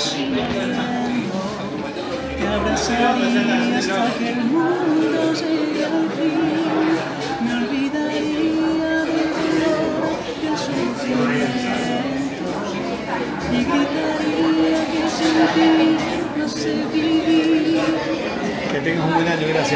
Te abrazaría hasta que el mundo llegue al fin. Me olvidaría del dolor, del sufrimiento y gritaría que sin ti no sé vivir. Que tengas un buen año, gracias.